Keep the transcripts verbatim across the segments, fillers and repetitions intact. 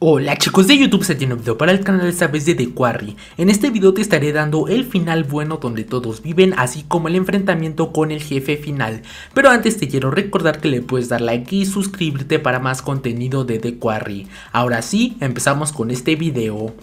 Hola chicos de YouTube, se tiene un video para el canal esta vez de The Quarry. En este video te estaré dando el final bueno donde todos viven, así como el enfrentamiento con el jefe final. Pero antes te quiero recordar que le puedes dar like y suscribirte para más contenido de The Quarry. Ahora sí, empezamos con este video.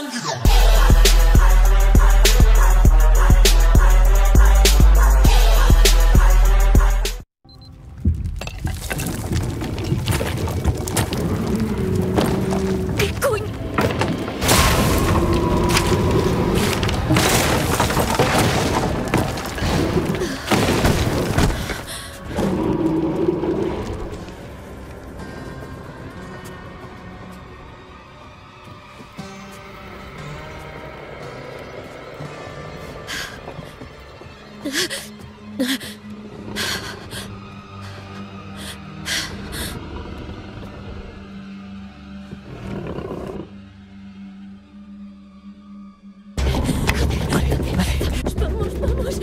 Vamos, vamos.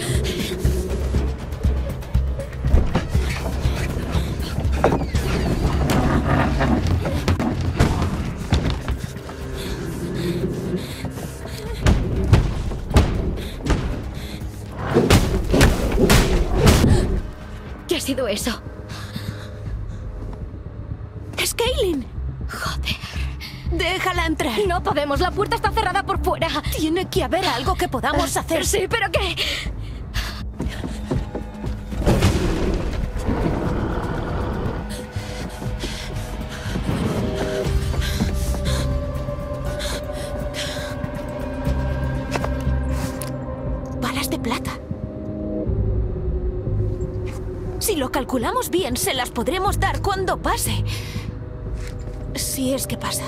¿Qué ha sido eso? ¡Es Kaylin! Joder. Déjala entrar. No podemos, la puerta está cerrada por fuera. Tiene que haber algo que podamos hacer. Sí, pero ¿qué? Balas de plata. Si lo calculamos bien, se las podremos dar cuando pase. Si es que pasa.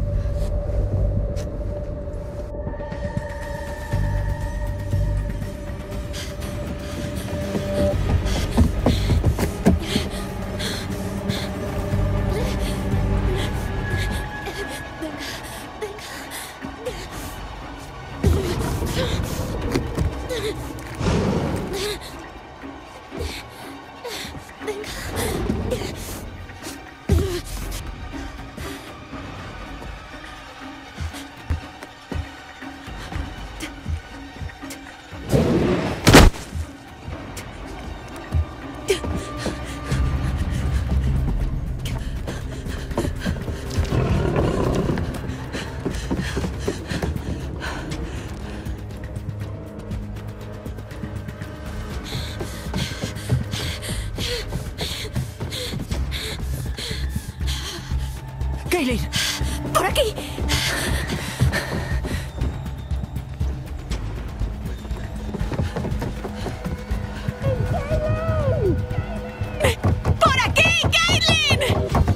Kaylin, por aquí. ¡Por aquí, Kaylin!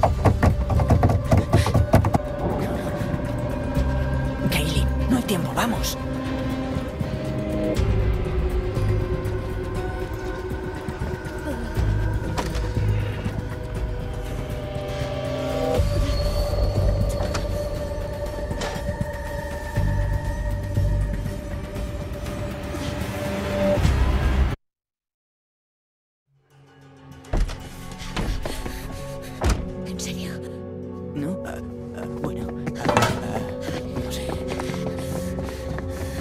Kaylin, no hay tiempo, vamos. ¿En serio? ¿No? Ah, ah, bueno, ah, ah, no sé.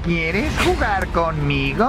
¿Quieres jugar conmigo?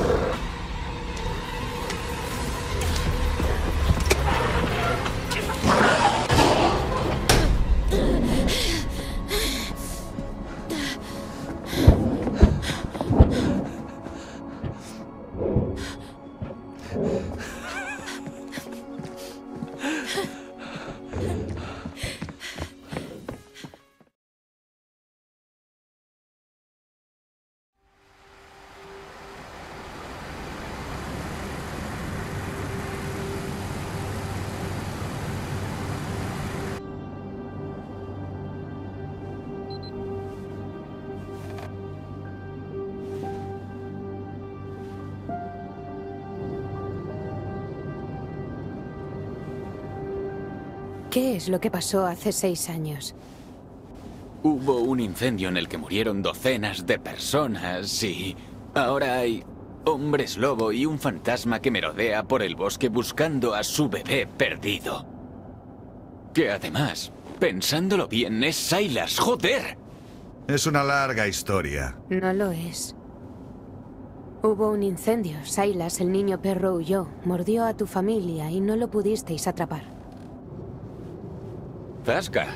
¿Qué es lo que pasó hace seis años? Hubo un incendio en el que murieron docenas de personas y ahora hay hombres lobo y un fantasma que merodea por el bosque buscando a su bebé perdido. Que además, pensándolo bien, es Silas, ¡joder! Es una larga historia. No lo es. Hubo un incendio. Silas, el niño perro, huyó. Mordió a tu familia y no lo pudisteis atrapar. Zasca.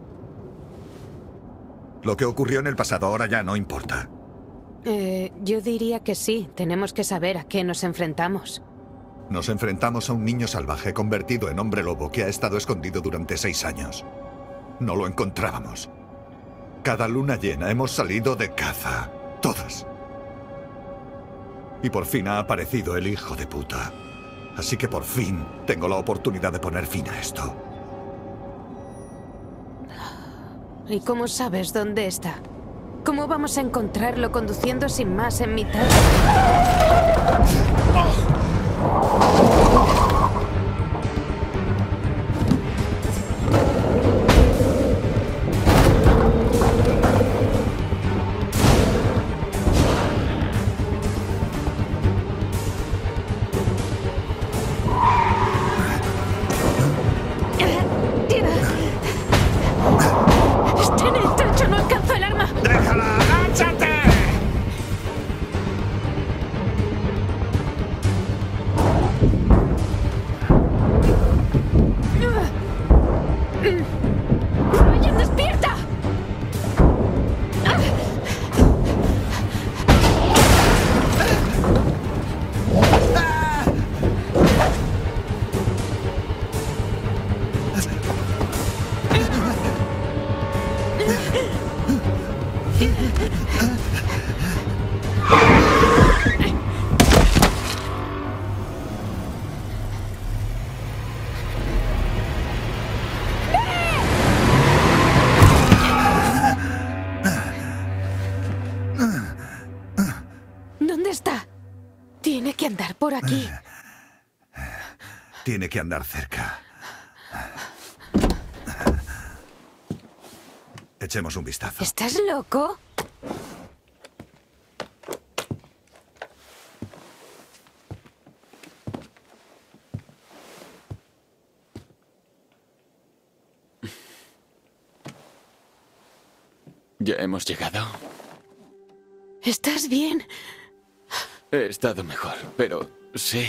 Lo que ocurrió en el pasado ahora ya no importa. Eh, yo diría que sí. Tenemos que saber a qué nos enfrentamos. Nos enfrentamos a un niño salvaje convertido en hombre lobo que ha estado escondido durante seis años. No lo encontrábamos. Cada luna llena hemos salido de caza. Todas. Y por fin ha aparecido el hijo de puta. Así que por fin tengo la oportunidad de poner fin a esto. ¿Y cómo sabes dónde está? ¿Cómo vamos a encontrarlo conduciendo sin más en mitad? ¿Dónde está? Tiene que andar por aquí. Tiene que andar cerca. Echemos un vistazo. ¿Estás loco? ¿Ya hemos llegado? ¿Estás bien? He estado mejor, pero sí.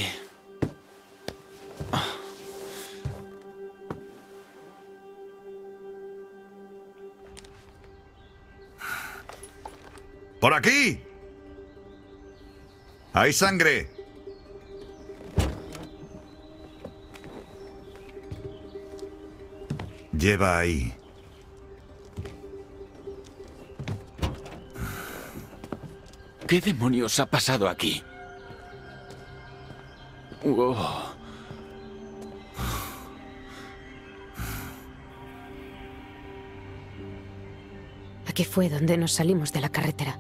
¡Por aquí! ¡Hay sangre! Lleva ahí. ¿Qué demonios ha pasado aquí? Wow. Aquí fue donde nos salimos de la carretera.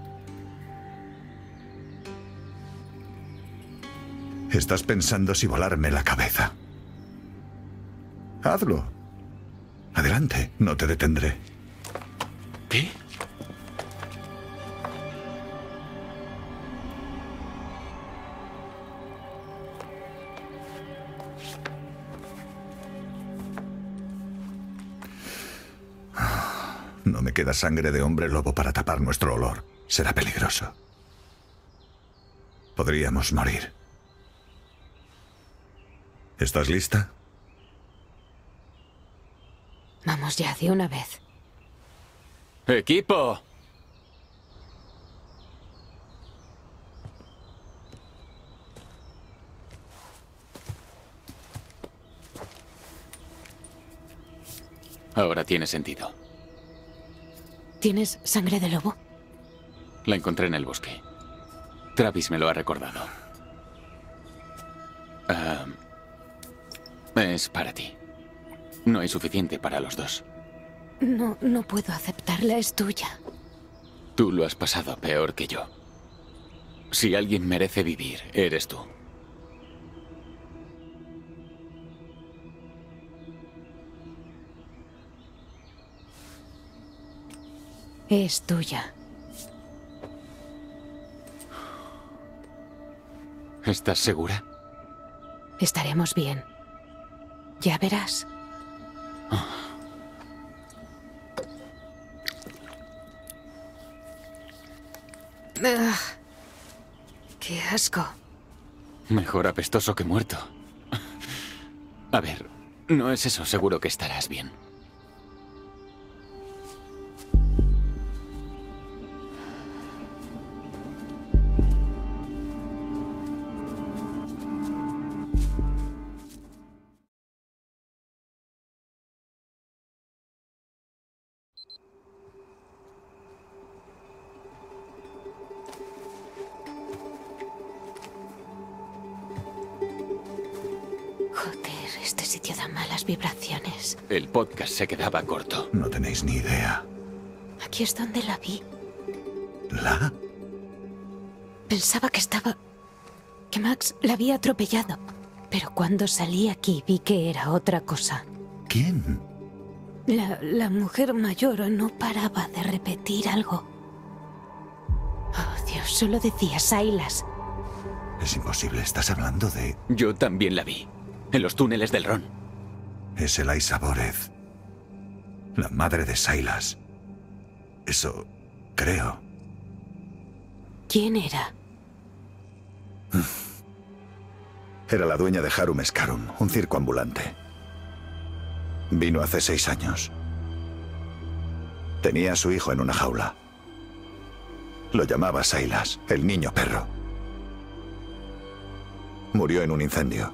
Estás pensando si volarme la cabeza. Hazlo. Adelante, no te detendré. ¿Qué? No me queda sangre de hombre lobo para tapar nuestro olor. Será peligroso. Podríamos morir. ¿Estás lista? Vamos ya, de una vez. ¡Equipo! Ahora tiene sentido. ¿Tienes sangre de lobo? La encontré en el bosque. Travis me lo ha recordado. Ah, es para ti. No hay suficiente para los dos. No, no puedo aceptarla, es tuya. Tú lo has pasado peor que yo. Si alguien merece vivir, eres tú. Es tuya. ¿Estás segura? Estaremos bien. Ya verás. Ah, ¡qué asco! Mejor apestoso que muerto. A ver, no es eso, seguro que estarás bien. Joder, este sitio da malas vibraciones. El podcast se quedaba corto. No tenéis ni idea. Aquí es donde la vi. ¿La? Pensaba que estaba... que Max la había atropellado. Pero cuando salí aquí vi que era otra cosa. ¿Quién? La, la mujer mayor no paraba de repetir algo. Oh, Dios, solo decía Silas. Es imposible, estás hablando de... Yo también la vi. En los túneles del Ron. Es Eliza Borez. La madre de Silas. Eso... creo. ¿Quién era? Era la dueña de Harum Scarum, un circo ambulante. Vino hace seis años. Tenía a su hijo en una jaula. Lo llamaba Silas, el niño perro. Murió en un incendio.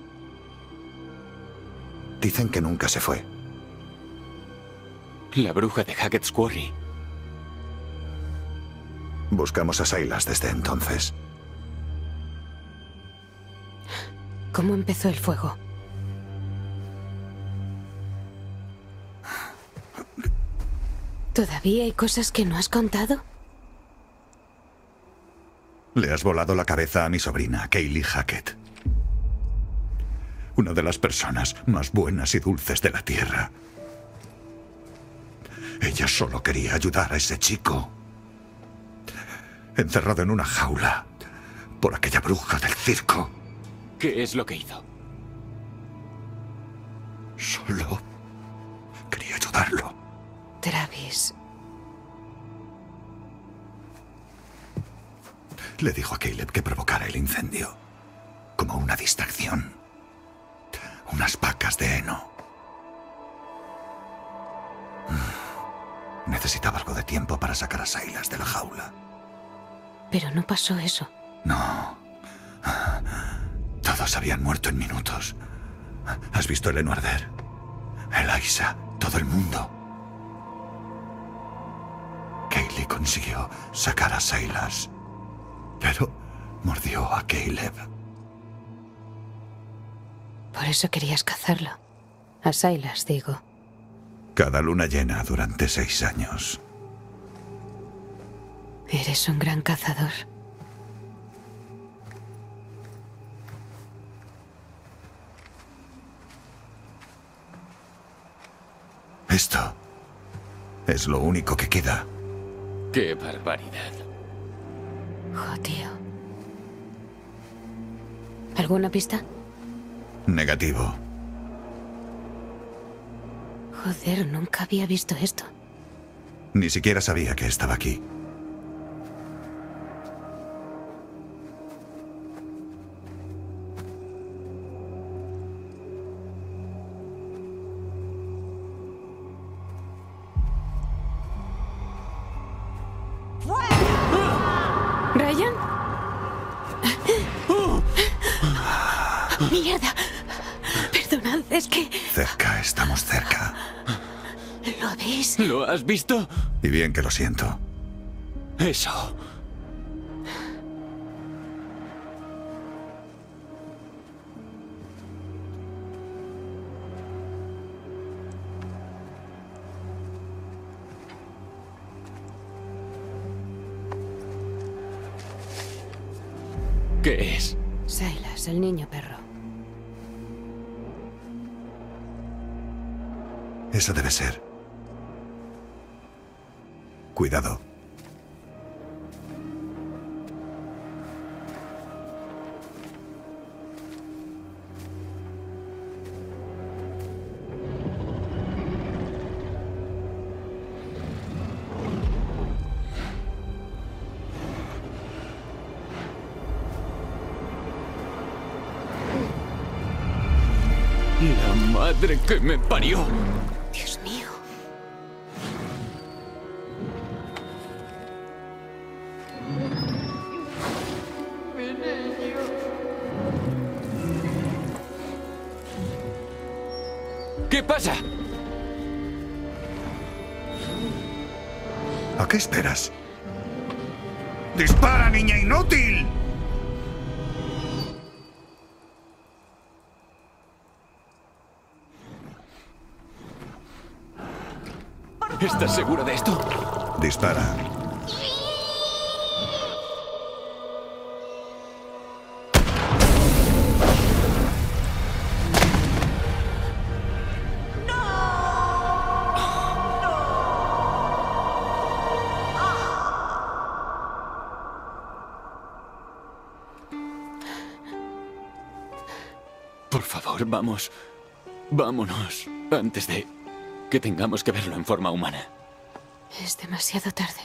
Dicen que nunca se fue. La bruja de Hackett's Quarry. Buscamos a Silas desde entonces. ¿Cómo empezó el fuego? ¿Todavía hay cosas que no has contado? Le has volado la cabeza a mi sobrina, Kaylee Hackett. Una de las personas más buenas y dulces de la Tierra. Ella solo quería ayudar a ese chico. Encerrado en una jaula por aquella bruja del circo. ¿Qué es lo que hizo? Solo quería ayudarlo. Travis. Le dijo a Caleb que provocara el incendio. Como una distracción. Unas pacas de heno. Necesitaba algo de tiempo para sacar a Silas de la jaula. Pero no pasó eso. No. Todos habían muerto en minutos. ¿Has visto el heno arder? Eliza, todo el mundo. Kaylee consiguió sacar a Silas. Pero mordió a Caleb. Por eso querías cazarlo. A Silas, digo. Cada luna llena durante seis años. Eres un gran cazador. Esto es lo único que queda. ¡Qué barbaridad! Oh, tío. ¿Alguna pista? Negativo. Joder, nunca había visto esto. Ni siquiera sabía que estaba aquí. ¿Ryan? ¡Mierda! Perdonad, es que... Cerca, estamos cerca. ¿Lo veis? ¿Lo has visto? Y bien que lo siento. Eso. ¿Qué es? Silas, el niño perro. Eso debe ser. Cuidado. La madre que me parió. Dios mío. ¿Qué pasa? ¿A qué esperas? ¡Dispara, niña inútil! ¿Estás seguro de esto? Dispara. Por favor, vamos. Vámonos. Antes de que tengamos que verlo en forma humana. Es demasiado tarde.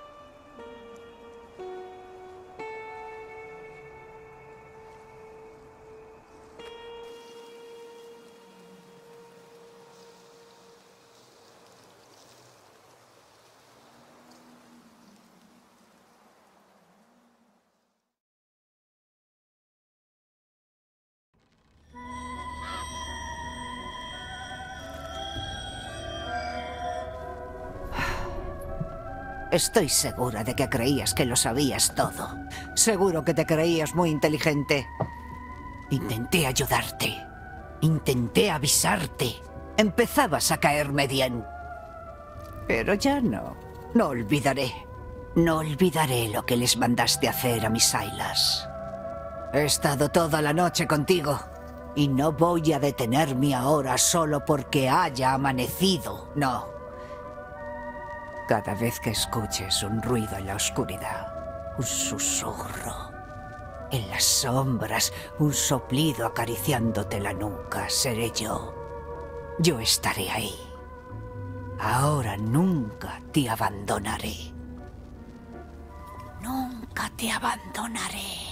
Estoy segura de que creías que lo sabías todo. Seguro que te creías muy inteligente. Intenté ayudarte. Intenté avisarte. Empezabas a caerme bien. Pero ya no. No olvidaré. No olvidaré lo que les mandaste hacer a mis Silas. He estado toda la noche contigo. Y no voy a detenerme ahora solo porque haya amanecido. No. Cada vez que escuches un ruido en la oscuridad, un susurro, en las sombras, un soplido acariciándote la nuca, seré yo. Yo estaré ahí. Ahora nunca te abandonaré. Nunca te abandonaré.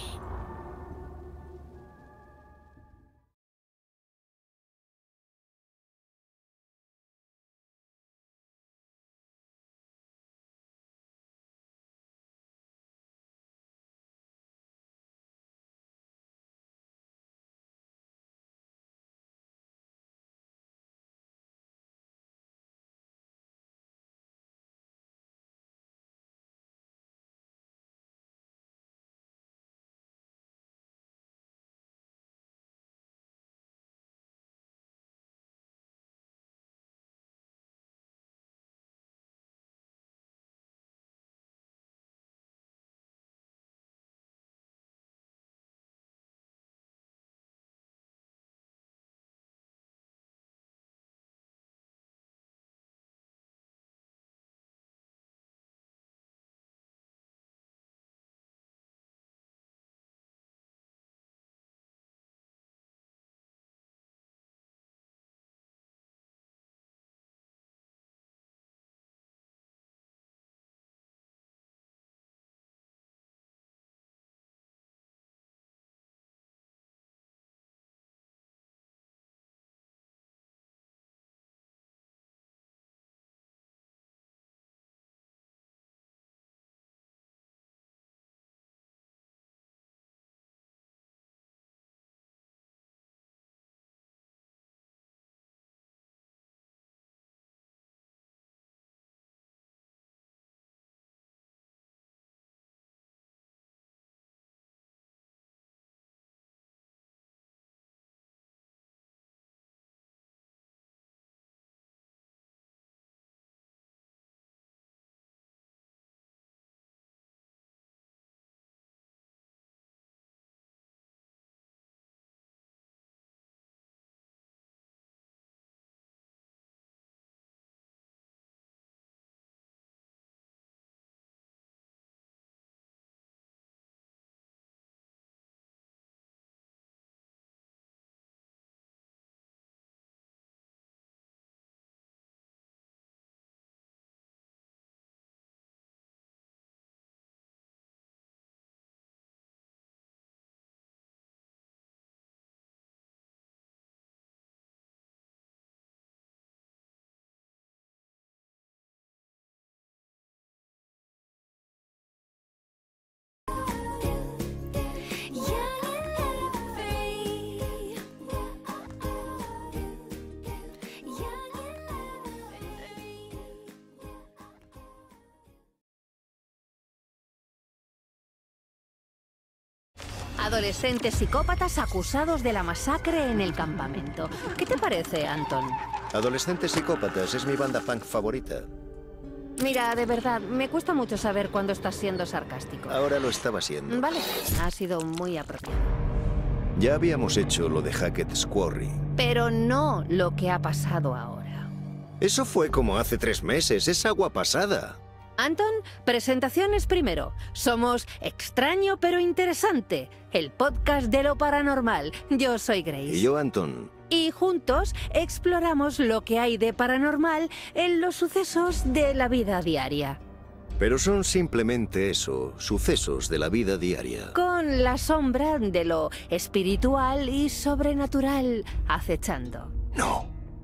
Adolescentes psicópatas acusados de la masacre en el campamento. ¿Qué te parece, Anton? Adolescentes psicópatas es mi banda punk favorita. Mira, de verdad, me cuesta mucho saber cuándo estás siendo sarcástico. Ahora lo estaba siendo. Vale, ha sido muy apropiado. Ya habíamos hecho lo de Hackett's Quarry. Pero no lo que ha pasado ahora. Eso fue como hace tres meses, es agua pasada. Anton, presentaciones primero. Somos Extraño pero Interesante, el podcast de lo paranormal. Yo soy Grace. Y yo, Anton. Y juntos exploramos lo que hay de paranormal en los sucesos de la vida diaria. Pero son simplemente eso, sucesos de la vida diaria. Con la sombra de lo espiritual y sobrenatural acechando. No.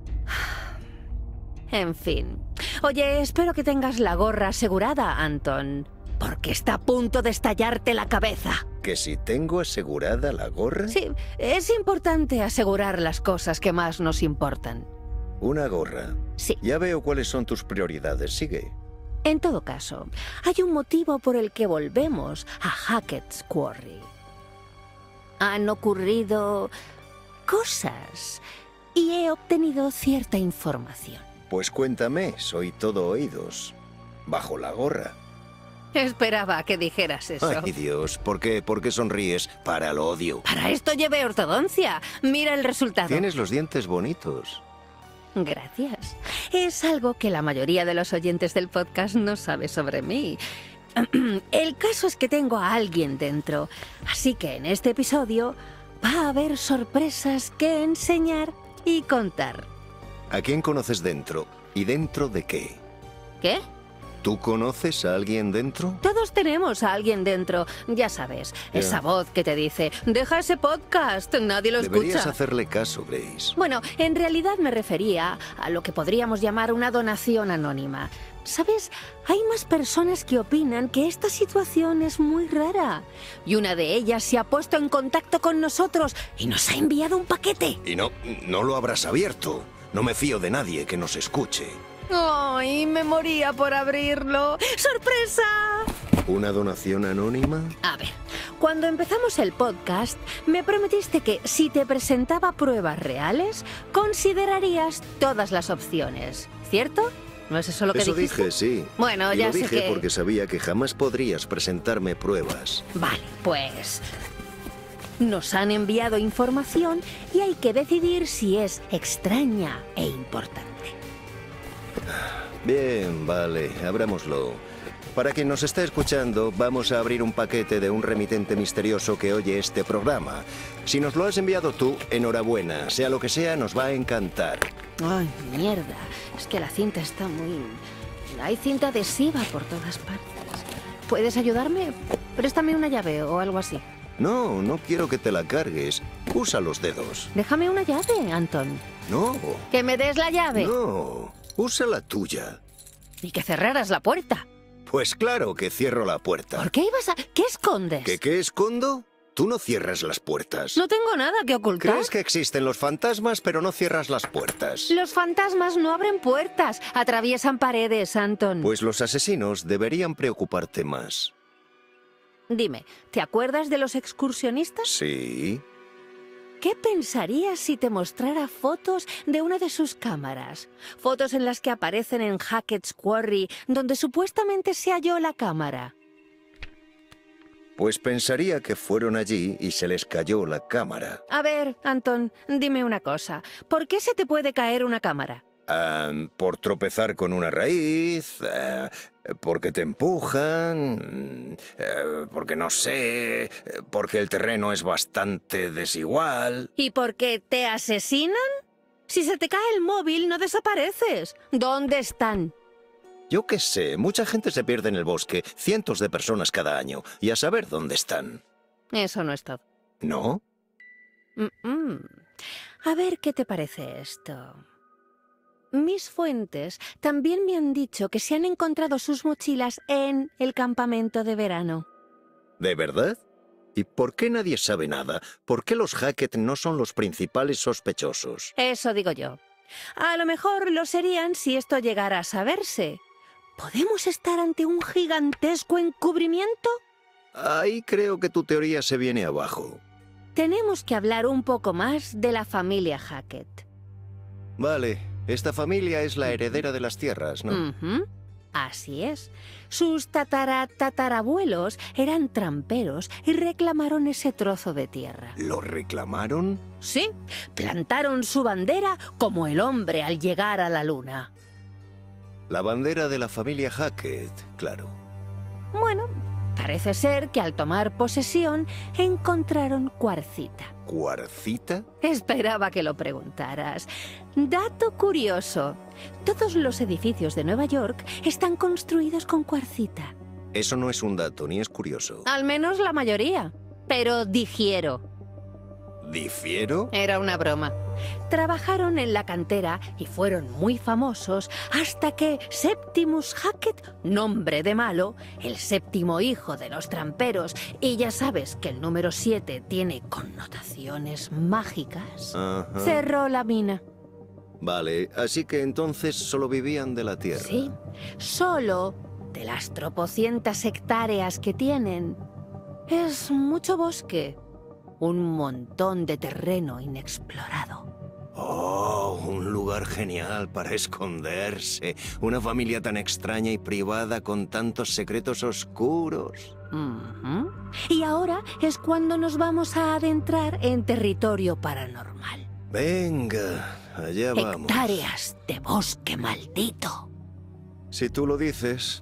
En fin. Oye, espero que tengas la gorra asegurada, Anton. Porque está a punto de estallarte la cabeza. ¿Que si tengo asegurada la gorra? Sí, es importante asegurar las cosas que más nos importan. Una gorra. Sí. Ya veo cuáles son tus prioridades. Sigue. En todo caso, hay un motivo por el que volvemos a Hackett's Quarry. Han ocurrido cosas y he obtenido cierta información. Pues cuéntame, soy todo oídos. Bajo la gorra. Esperaba que dijeras eso. Ay, Dios, ¿por qué? ¿Por qué sonríes? Para el odio. Para esto llevé ortodoncia. Mira el resultado. Tienes los dientes bonitos. Gracias. Es algo que la mayoría de los oyentes del podcast no sabe sobre mí. El caso es que tengo a alguien dentro, así que en este episodio va a haber sorpresas que enseñar y contar. ¿A quién conoces dentro? ¿Y dentro de qué? ¿Qué? ¿Tú conoces a alguien dentro? Todos tenemos a alguien dentro, ya sabes, Ya. esa voz que te dice, deja ese podcast, nadie lo Deberías escucha. hacerle caso, Grace. Bueno, en realidad me refería a lo que podríamos llamar una donación anónima. ¿Sabes? Hay más personas que opinan que esta situación es muy rara. Y una de ellas se ha puesto en contacto con nosotros y nos ha enviado un paquete. Y no, no lo habrás abierto. No me fío de nadie que nos escuche. ¡Ay, me moría por abrirlo! ¡Sorpresa! ¿Una donación anónima? A ver, cuando empezamos el podcast, me prometiste que si te presentaba pruebas reales, considerarías todas las opciones, ¿cierto? ¿No es eso lo que Eso dijiste? dije, sí. Bueno, Y ya lo sé dije que... porque sabía que jamás podrías presentarme pruebas. Vale, pues... Nos han enviado información y hay que decidir si es extraña e importante. Bien, vale, abrámoslo. Para quien nos está escuchando, vamos a abrir un paquete de un remitente misterioso que oye este programa. Si nos lo has enviado tú, enhorabuena. Sea lo que sea, nos va a encantar. Ay, mierda. Es que la cinta está muy... Hay cinta adhesiva por todas partes. ¿Puedes ayudarme? Préstame una llave o algo así. No, no quiero que te la cargues. Usa los dedos. Déjame una llave, Anton. No. ¡Que me des la llave! No. Usa la tuya. Y que cerraras la puerta. Pues claro que cierro la puerta. ¿Por qué ibas a...? ¿Qué escondes? ¿Qué qué escondo? Tú no cierras las puertas. No tengo nada que ocultar. Crees que existen los fantasmas, pero no cierras las puertas. Los fantasmas no abren puertas, atraviesan paredes, Anton. Pues los asesinos deberían preocuparte más. Dime, ¿te acuerdas de los excursionistas? Sí. ¿Qué pensarías si te mostrara fotos de una de sus cámaras? Fotos en las que aparecen en Hackett's Quarry, donde supuestamente se halló la cámara. Pues pensaría que fueron allí y se les cayó la cámara. A ver, Anton, dime una cosa. ¿Por qué se te puede caer una cámara? Ah, por tropezar con una raíz, ah, porque te empujan, eh, porque no sé, eh, porque el terreno es bastante desigual. ¿Y por qué te asesinan? Si se te cae el móvil, no desapareces. ¿Dónde están? Yo qué sé, mucha gente se pierde en el bosque, cientos de personas cada año, y a saber dónde están. Eso no es todo. ¿No? Mm-mm. A ver qué te parece esto. Mis fuentes también me han dicho que se han encontrado sus mochilas en el campamento de verano. ¿De verdad? ¿Y por qué nadie sabe nada? ¿Por qué los Hackett no son los principales sospechosos? Eso digo yo. A lo mejor lo serían si esto llegara a saberse. ¿Podemos estar ante un gigantesco encubrimiento? Ahí creo que tu teoría se viene abajo. Tenemos que hablar un poco más de la familia Hackett. Vale, esta familia es la heredera de las tierras, ¿no? Ujú. Así es. Sus tatara tatarabuelos eran tramperos y reclamaron ese trozo de tierra. ¿Lo reclamaron? Sí, plantaron su bandera como el hombre al llegar a la luna. La bandera de la familia Hackett, claro. Bueno, parece ser que al tomar posesión encontraron cuarcita. ¿Cuarcita? Esperaba que lo preguntaras. Dato curioso. Todos los edificios de Nueva York están construidos con cuarcita. Eso no es un dato, ni es curioso. Al menos la mayoría. Pero difiero. ¿Difiero? Era una broma. Trabajaron en la cantera y fueron muy famosos hasta que Septimus Hackett, nombre de malo, el séptimo hijo de los tramperos, y ya sabes que el número siete tiene connotaciones mágicas, Ajá. cerró la mina. Vale, así que entonces solo vivían de la tierra. Sí, solo de las tropocientas hectáreas que tienen. Es mucho bosque. Un montón de terreno inexplorado. Oh, un lugar genial para esconderse. Una familia tan extraña y privada con tantos secretos oscuros. Ujú. Y ahora es cuando nos vamos a adentrar en territorio paranormal. Venga, allá vamos. Hectáreas de bosque maldito. Si tú lo dices.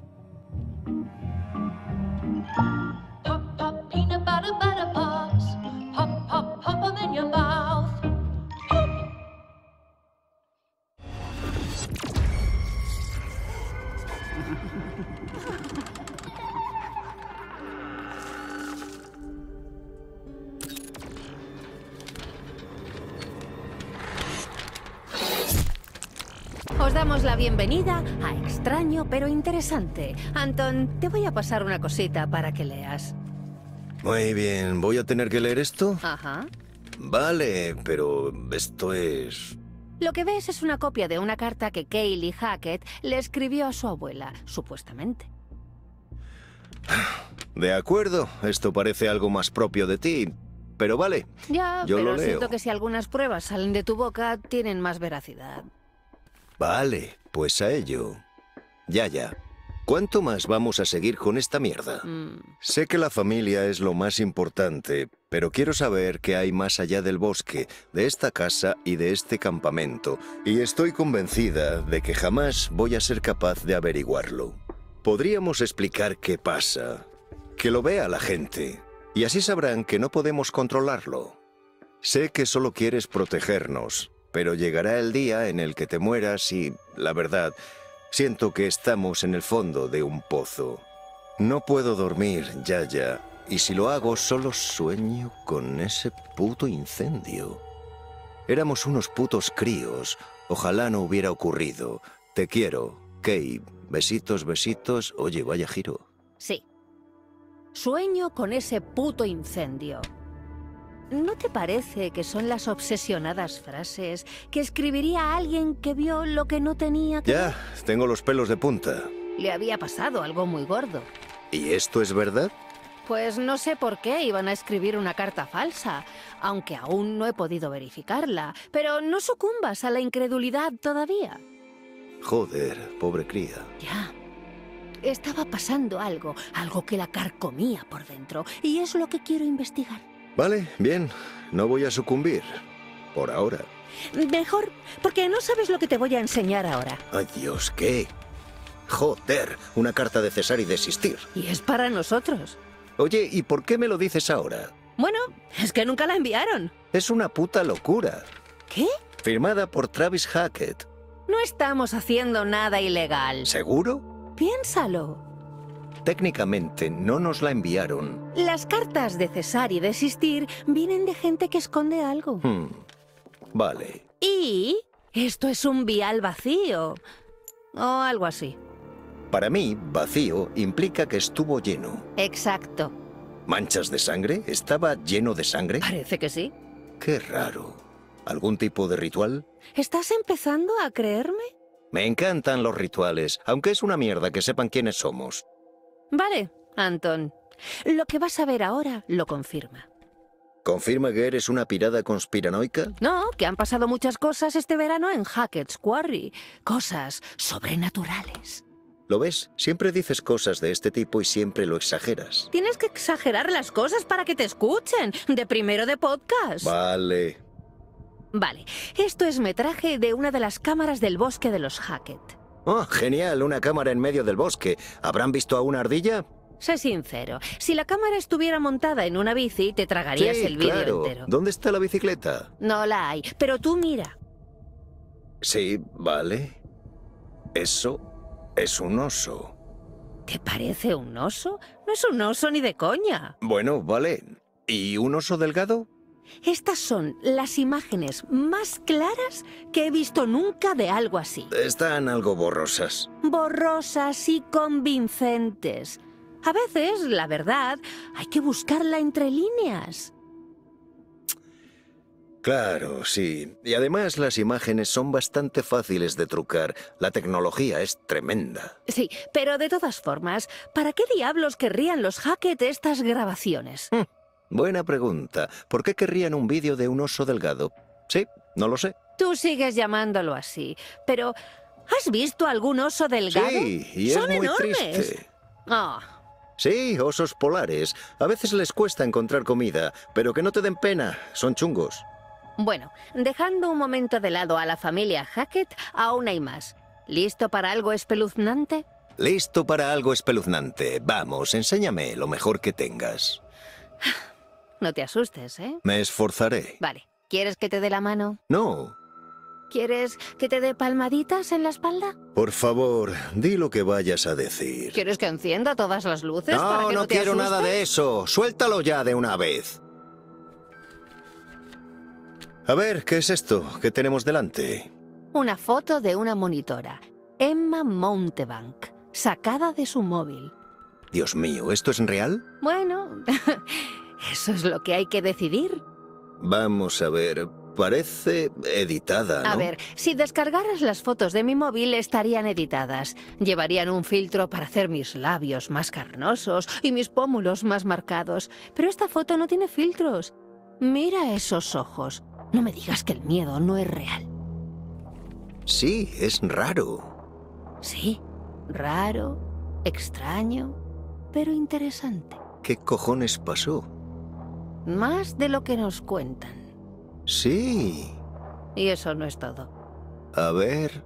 Pop, pop, peanut butter, butter pops. Pop, pop, pop 'em in your mouth. Os damos la bienvenida a Extraño pero Interesante. Anton, te voy a pasar una cosita para que leas. Muy bien, ¿voy a tener que leer esto? Ajá. Vale, pero esto es... Lo que ves es una copia de una carta que Kaylee Hackett le escribió a su abuela, supuestamente. De acuerdo, esto parece algo más propio de ti, pero vale. Ya, Yo pero lo leo. siento que si algunas pruebas salen de tu boca, tienen más veracidad. Vale, pues a ello. Ya, ya. ¿Cuánto más vamos a seguir con esta mierda? Mm. Sé que la familia es lo más importante, pero quiero saber qué hay más allá del bosque, de esta casa y de este campamento, y estoy convencida de que jamás voy a ser capaz de averiguarlo. Podríamos explicar qué pasa, que lo vea la gente, y así sabrán que no podemos controlarlo. Sé que solo quieres protegernos, pero llegará el día en el que te mueras y, la verdad, siento que estamos en el fondo de un pozo. No puedo dormir, Yaya, y si lo hago solo sueño con ese puto incendio. Éramos unos putos críos, ojalá no hubiera ocurrido. Te quiero, Kay. Besitos, besitos. Oye, vaya giro. Sí. Sueño con ese puto incendio. ¿No te parece que son las obsesionadas frases que escribiría alguien que vio lo que no tenía que ver? Ya, tengo los pelos de punta. Le había pasado algo muy gordo. ¿Y esto es verdad? Pues no sé por qué iban a escribir una carta falsa, aunque aún no he podido verificarla. Pero no sucumbas a la incredulidad todavía. Joder, pobre cría. Ya. Estaba pasando algo, algo que la carcomía por dentro, y es lo que quiero investigar. Vale, bien. No voy a sucumbir. Por ahora. Mejor, porque no sabes lo que te voy a enseñar ahora. Ay, Dios, ¿qué? Joder, una carta de cesar y desistir. Y es para nosotros. Oye, ¿y por qué me lo dices ahora? Bueno, es que nunca la enviaron. Es una puta locura. ¿Qué? Firmada por Travis Hackett. No estamos haciendo nada ilegal. ¿Seguro? Piénsalo. Técnicamente no nos la enviaron. Las cartas de cesar y desistir vienen de gente que esconde algo. Hmm. Vale. Y esto es un vial vacío. O algo así. Para mí, vacío implica que estuvo lleno. Exacto. ¿Manchas de sangre? ¿Estaba lleno de sangre? Parece que sí. Qué raro. ¿Algún tipo de ritual? ¿Estás empezando a creerme? Me encantan los rituales, aunque es una mierda que sepan quiénes somos. Vale, Anton. Lo que vas a ver ahora lo confirma. ¿Confirma que eres una pirada conspiranoica? No, que han pasado muchas cosas este verano en Hackett's Quarry. Cosas sobrenaturales. ¿Lo ves? Siempre dices cosas de este tipo y siempre lo exageras. Tienes que exagerar las cosas para que te escuchen. De primero de podcast. Vale. Vale, esto es metraje de una de las cámaras del bosque de los Hackett. Oh, genial, una cámara en medio del bosque. ¿Habrán visto a una ardilla? Sé sincero, si la cámara estuviera montada en una bici, te tragarías Sí, el vídeo claro. entero. ¿Dónde está la bicicleta? No la hay, pero tú mira. Sí, vale. Eso es un oso. ¿Te parece un oso? No es un oso ni de coña. Bueno, vale. ¿Y un oso delgado? Estas son las imágenes más claras que he visto nunca de algo así. Están algo borrosas. Borrosas y convincentes. A veces, la verdad, hay que buscarla entre líneas. Claro, sí. Y además las imágenes son bastante fáciles de trucar. La tecnología es tremenda. Sí, pero de todas formas, ¿para qué diablos querrían los Hackett estas grabaciones? Hm, buena pregunta. ¿Por qué querrían un vídeo de un oso delgado? Sí, no lo sé. Tú sigues llamándolo así, pero ¿has visto algún oso delgado? Sí, y es Son muy enormes. triste. Ah, Sí, osos polares. A veces les cuesta encontrar comida, pero que no te den pena. Son chungos. bueno, dejando un momento de lado a la familia Hackett, aún hay más. ¿Listo para algo espeluznante? Listo para algo espeluznante. Vamos, enséñame lo mejor que tengas. No te asustes, ¿eh? Me esforzaré. Vale, ¿quieres que te dé la mano? No, ¿Quieres que te dé palmaditas en la espalda? por favor, di lo que vayas a decir. ¿Quieres que encienda todas las luces para No, que no no te quiero nada asustes? de eso. Suéltalo ya de una vez. A ver, ¿qué es esto que tenemos delante? Una foto de una monitora, Emma Mountebank, sacada de su móvil. Dios mío, ¿esto es real? Bueno, eso es lo que hay que decidir. Vamos a ver, parece editada, ¿no? A ver, si descargaras las fotos de mi móvil estarían editadas. Llevarían un filtro para hacer mis labios más carnosos y mis pómulos más marcados. Pero esta foto no tiene filtros. Mira esos ojos. No me digas que el miedo no es real. Sí, es raro. Sí, raro, extraño, pero interesante. ¿Qué cojones pasó? Más de lo que nos cuentan. Sí. Y eso no es todo. A ver.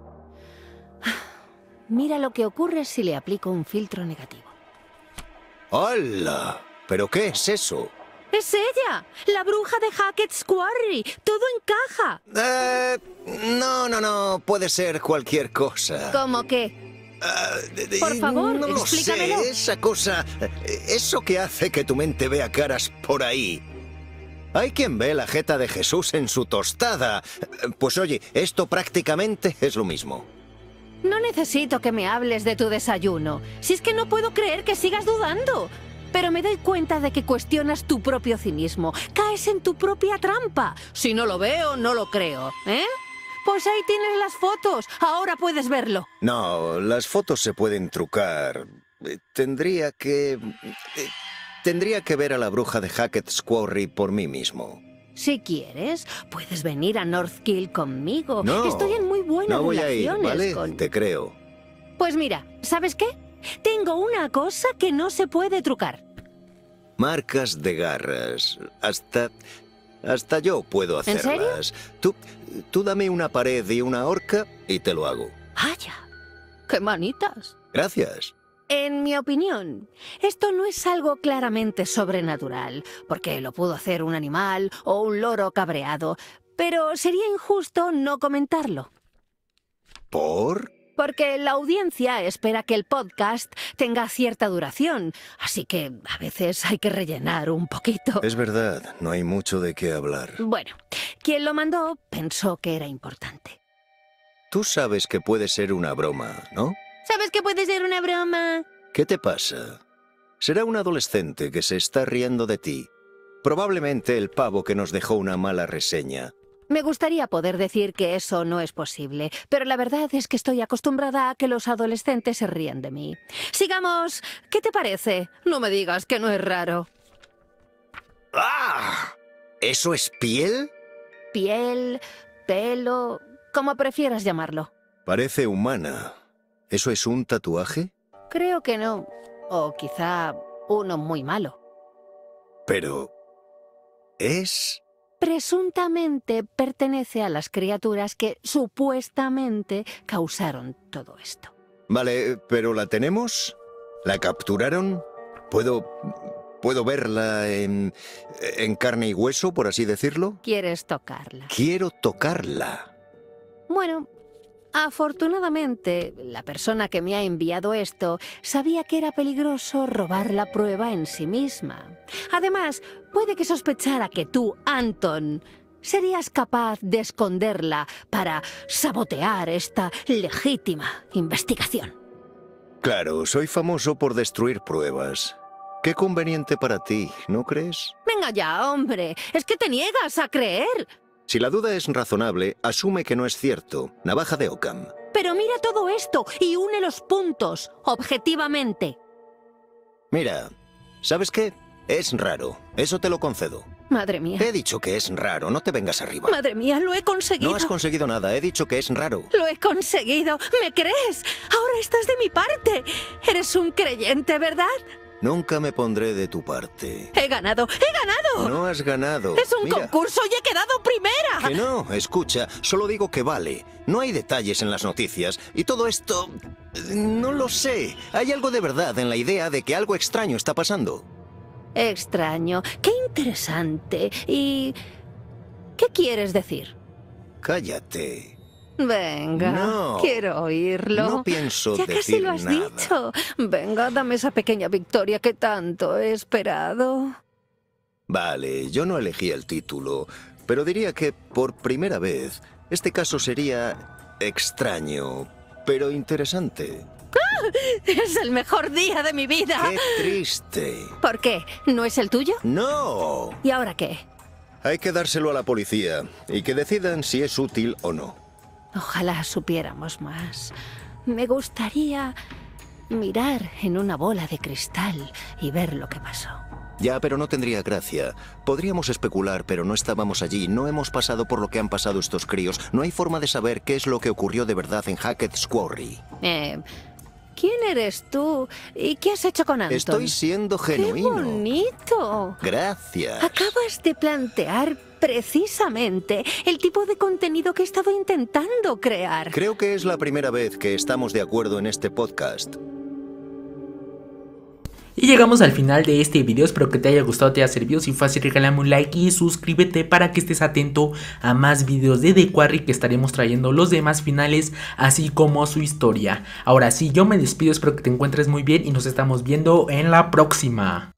Mira lo que ocurre si le aplico un filtro negativo. ¡Hala! ¿Pero qué es eso? ¡Es ella! ¡La bruja de Hackett's Quarry! ¡Todo encaja! Eh, no, no, no. Puede ser cualquier cosa. ¿Cómo que? Ah, de- de- Por favor, no lo explícamelo. sé, esa cosa, eh, eso que hace que tu mente vea caras por ahí. Hay quien ve la jeta de Jesús en su tostada. Pues oye, esto prácticamente es lo mismo. No necesito que me hables de tu desayuno. Si es que no puedo creer que sigas dudando. Pero me doy cuenta de que cuestionas tu propio cinismo. Caes en tu propia trampa. Si no lo veo, no lo creo. ¿Eh? Pues ahí tienes las fotos. Ahora puedes verlo. No, las fotos se pueden trucar. Eh, Tendría que... eh, Tendría que ver a la bruja de Hackett's Quarry por mí mismo. Si quieres, puedes venir a Northkill conmigo. No, Estoy en muy buenas no voy a ir, relaciones ¿vale? con... Te creo. Pues mira, ¿sabes qué? Tengo una cosa que no se puede trucar. Marcas de garras. Hasta... Hasta yo puedo ¿En serio? hacerlas. Tú, tú dame una pared y una horca y te lo hago. ¡Vaya! ¡Qué manitas! Gracias. En mi opinión, esto no es algo claramente sobrenatural, porque lo pudo hacer un animal o un loro cabreado, pero sería injusto no comentarlo. ¿Por? Porque la audiencia espera que el podcast tenga cierta duración, así que a veces hay que rellenar un poquito. Es verdad, no hay mucho de qué hablar. Bueno, quien lo mandó pensó que era importante. Tú sabes que puede ser una broma, ¿no? ¿Sabes que puede ser una broma? ¿Qué te pasa? Será un adolescente que se está riendo de ti. Probablemente el pavo que nos dejó una mala reseña. Me gustaría poder decir que eso no es posible, pero la verdad es que estoy acostumbrada a que los adolescentes se ríen de mí. Sigamos. ¿Qué te parece? No me digas que no es raro. ¡Ah! ¿Eso es piel? Piel, pelo, como prefieras llamarlo. Parece humana. ¿Eso es un tatuaje? Creo que no. O quizá uno muy malo. Pero... ¿es...? Presuntamente pertenece a las criaturas que supuestamente causaron todo esto. Vale, pero ¿la tenemos? ¿La capturaron? ¿Puedo... ¿Puedo verla en... en carne y hueso, por así decirlo? ¿Quieres tocarla? Quiero tocarla. Bueno, afortunadamente, la persona que me ha enviado esto sabía que era peligroso robar la prueba en sí misma. Además, puede que sospechara que tú, Anton, serías capaz de esconderla para sabotear esta legítima investigación. Claro, soy famoso por destruir pruebas. Qué conveniente para ti, ¿no crees? Venga ya, hombre, es que te niegas a creer. Si la duda es razonable, asume que no es cierto. Navaja de Occam. Pero mira todo esto y une los puntos, objetivamente. Mira, ¿sabes qué? Es raro, eso te lo concedo. Madre mía. Te he dicho que es raro, no te vengas arriba. Madre mía, lo he conseguido. No has conseguido nada, he dicho que es raro. Lo he conseguido. ¿Me crees? Ahora estás de mi parte. Eres un creyente, ¿verdad? Nunca me pondré de tu parte. He ganado, he ganado. No has ganado. Es un Mira, concurso y he quedado primera. que no, escucha, solo digo que vale. No hay detalles en las noticias y todo esto... no lo sé. Hay algo de verdad en la idea de que algo extraño está pasando. Extraño. Qué interesante. ¿Y qué quieres decir? Cállate. Venga, No. quiero oírlo. No pienso Ya casi decir lo has nada. dicho. Venga, dame esa pequeña victoria que tanto he esperado. Vale, yo no elegí el título, pero diría que por primera vez este caso sería extraño, pero interesante. Es el mejor día de mi vida. ¡Qué triste! ¿Por qué? ¿No es el tuyo? ¡No! ¿Y ahora qué? Hay que dárselo a la policía y que decidan si es útil o no. Ojalá supiéramos más. Me gustaría mirar en una bola de cristal y ver lo que pasó. Ya, pero no tendría gracia. Podríamos especular, pero no estábamos allí. No hemos pasado por lo que han pasado estos críos. No hay forma de saber qué es lo que ocurrió de verdad en Hackett's Quarry. Eh, ¿Quién eres tú? ¿Y qué has hecho con Anton? Estoy siendo ¡Qué genuino. bonito! Gracias. Acabas de plantear precisamente el tipo de contenido que he estado intentando crear. Creo que es la primera vez que estamos de acuerdo en este podcast. Y llegamos al final de este video, espero que te haya gustado, te haya servido. Si fue así, regálame un like y suscríbete para que estés atento a más videos de The Quarry, que estaremos trayendo los demás finales así como su historia. Ahora sí, yo me despido, espero que te encuentres muy bien y nos estamos viendo en la próxima.